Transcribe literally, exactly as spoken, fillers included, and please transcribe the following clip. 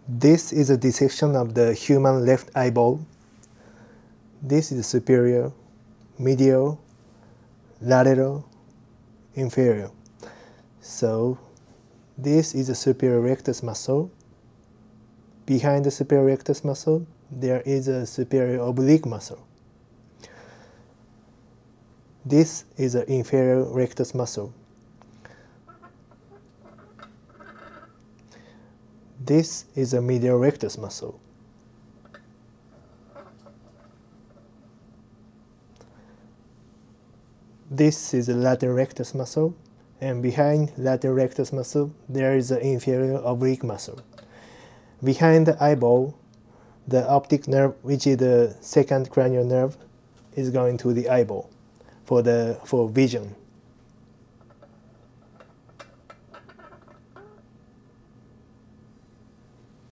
This is a dissection of the human left eyeball. This is superior, medial, lateral, inferior. So this is the superior rectus muscle. Behind the superior rectus muscle, there is a superior oblique muscle. This is the inferior rectus muscle. This is a medial rectus muscle. This is the lateral rectus muscle, and behind lateral rectus muscle, there is the inferior oblique muscle. Behind the eyeball, the optic nerve, which is the second cranial nerve, is going to the eyeball for the for vision.